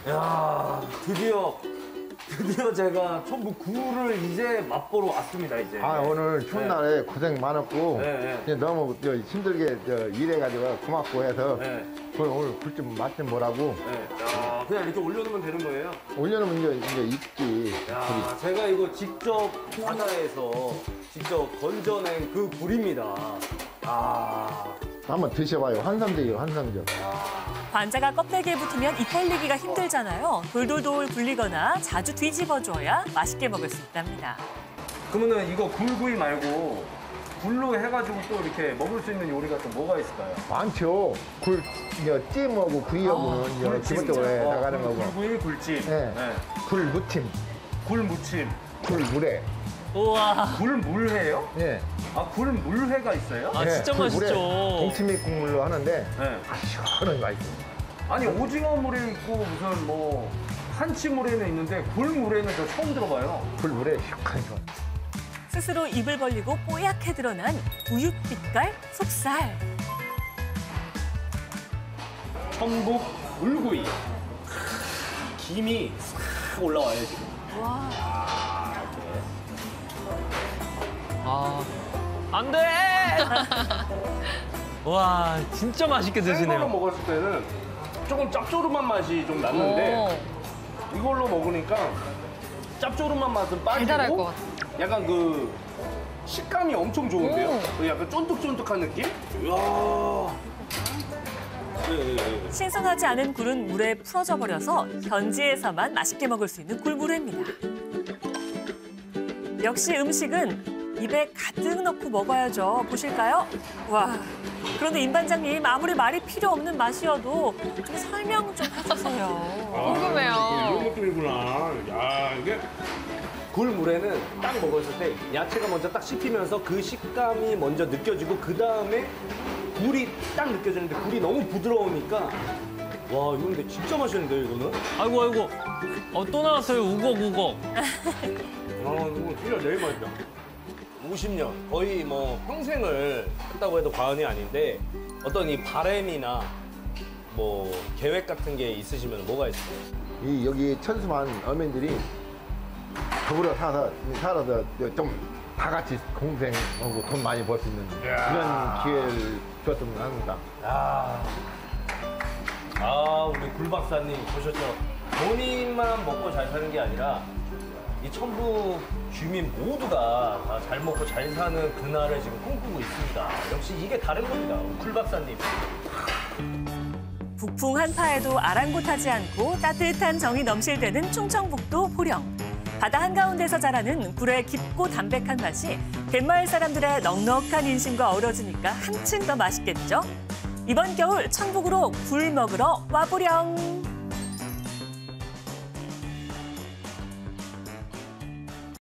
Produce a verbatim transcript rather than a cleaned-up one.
야, 드디어 드디어 제가 천북 굴을 이제 맛보러 왔습니다, 이제. 아, 오늘 추운 네. 날에 고생 많았고, 네, 네. 너무 저 힘들게 저 일해가지고 고맙고 해서, 네. 그걸 오늘 굴 좀 맛 좀 보라고. 네. 야, 그냥 이렇게 올려놓으면 되는 거예요? 올려놓으면 이제, 이제 익지. 야, 제가 이거 직접 바다에서 직접 건져낸 그 굴입니다. 아. 한번 드셔봐요. 환상적이에요, 환상적. 관자가 껍데기에 붙으면 입 벌리기가 힘들잖아요. 돌돌돌 굴리거나 자주 뒤집어줘야 맛있게 먹을 수 있답니다. 그러면은 이거 굴구이 말고 굴로 해가지고 또 이렇게 먹을 수 있는 요리가 또 뭐가 있을까요? 많죠. 굴, 이제 찜하고 구이하고는 이제 굴찜. 기본적으로 해 어, 나가는 굴- 거고. 굴구이, 굴찜. 네. 굴 무침, 굴 무침. 굴 물회. 우와. 굴 물회요? 예. 아, 굴 물회가 있어요? 아, 진짜 굴 물회 맛있죠. 동치미 국물로 하는데, 네. 아, 시원하게 맛있어요. 아니, 오징어 물회 있고 무슨 뭐 한치 물회는 있는데 굴 물회는 저 처음 들어봐요. 굴 물회 시원하게 좋아. 스스로 입을 벌리고 뽀얗게 드러난 우윳빛깔 속살. 천북 굴구이. 김이 싹 올라와요, 지금. 와. 아, 안 돼! 와, 진짜 맛있게 생걸로 드시네요. 먹었을 때는 조금 짭조름한 맛이 좀 났는데 이걸로 먹으니까 짭조름한 맛은 빠지고 달달할 것 같아. 약간 그 식감이 엄청 좋은데요? 그 약간 쫀득쫀득한 느낌? 이야. 예, 예, 예. 신선하지 않은 굴은 물에 풀어져 버려서 현지에서만 맛있게 먹을 수 있는 굴물회입니다. 역시 음식은 입에 가득 넣고 먹어야죠. 보실까요? 와. 그런데 임 반장님 아무리 말이 필요 없는 맛이어도 좀 설명 좀 해주세요. 궁금해요. 아, 이런 느낌이구나. 야, 이게 굴물에는 딱 먹었을 때 야채가 먼저 딱 씹히면서 그 식감이 먼저 느껴지고 그 다음에 굴이 딱 느껴지는데 굴이 너무 부드러우니까 와, 이거 근데 진짜 맛있는데요, 이거는? 아이고, 아이고. 어, 또 나왔어요. 우걱, 우걱. 아, 이거 진짜 제일 맛있다. 오십 년, 거의 뭐 평생을 했다고 해도 과언이 아닌데 어떤 이 바람이나 뭐 계획 같은 게 있으시면 뭐가 있어요? 이 여기 천수만 어민들이 더불어 사서 살아서 좀 다 같이 공생하고 돈 많이 벌 수 있는 그런 기회를 줬으면 합니다. 아, 아 우리 굴 박사님 보셨죠? 본인만 먹고 잘 사는 게 아니라 이 천북 주민 모두가 다 잘 먹고 잘 사는 그날을 지금 꿈꾸고 있습니다. 역시 이게 다른 겁니다, 굴 박사님. 북풍 한파에도 아랑곳하지 않고 따뜻한 정이 넘실 때는 충청북도 보령. 바다 한가운데서 자라는 굴의 깊고 담백한 맛이 갯마을 사람들의 넉넉한 인심과 어우러지니까 한층 더 맛있겠죠? 이번 겨울 천북으로 굴 먹으러 와보렴.